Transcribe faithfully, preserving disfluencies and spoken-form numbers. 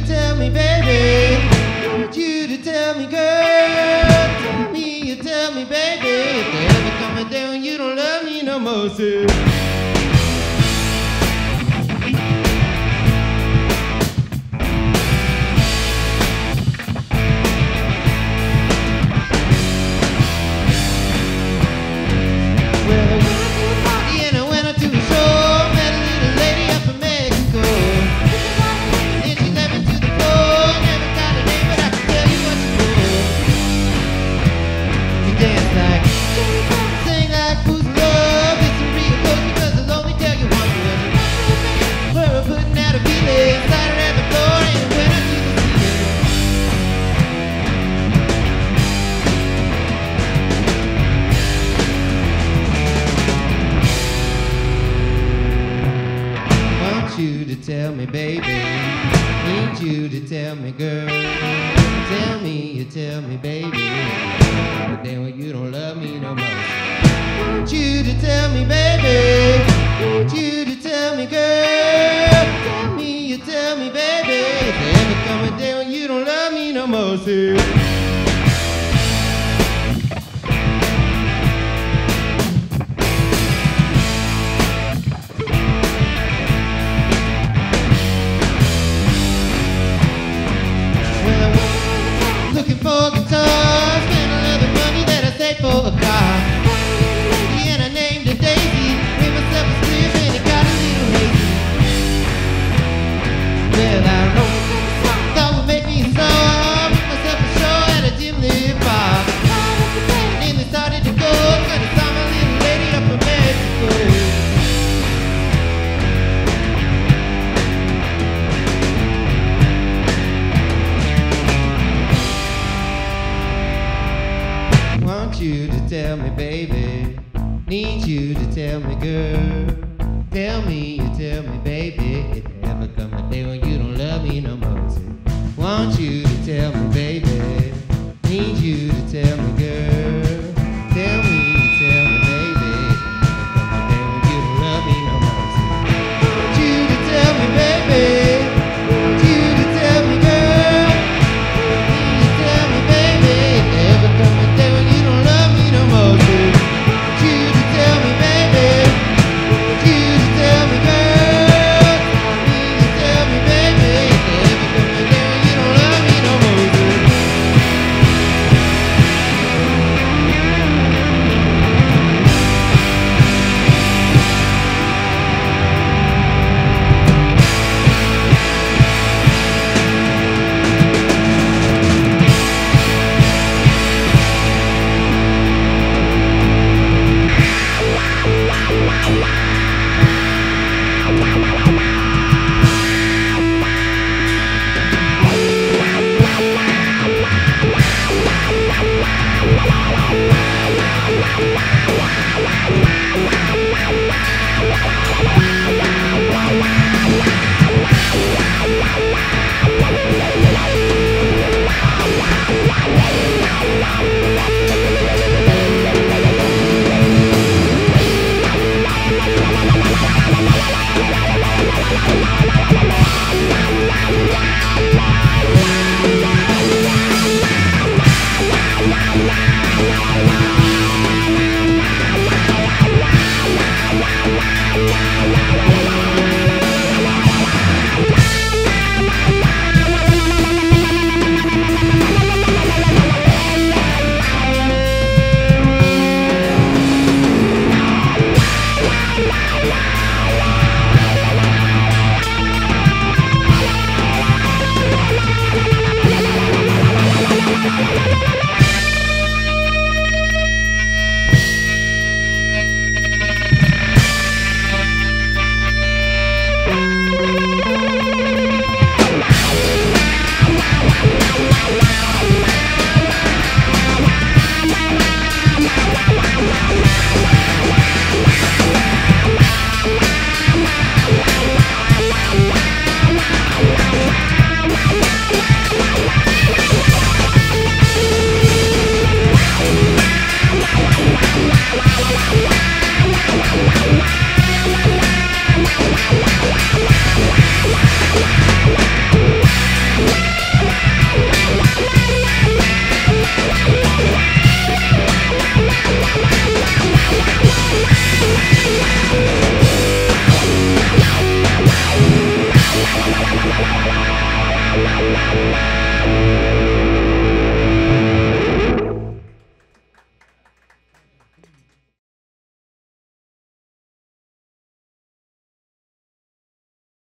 to tell me, baby. Want you to tell me, girl. Tell me, you tell me, baby. If they're ever coming down, you don't love me no more, sir. Tell me, baby, need you to tell me, girl. Tell me, you tell me, baby. But then you don't love me no more. Want you to tell me, baby. Want you to tell me, girl. Tell me, you tell me, baby. If they ever coming down, you don't love me no more, see. For guitar, spent all of the money that I saved for a car. And I named her Daisy, made myself a strip and it got a little hazy. Well, I wrote a song, thought would make me a song. Booked myself a show at a dimly bar. And then they started to go, cause I saw my little lady up from Mexico. You to tell me, baby, need you to tell me, girl. Tell me, you tell me, baby, if there ever come a day when you don't love me no more. Want you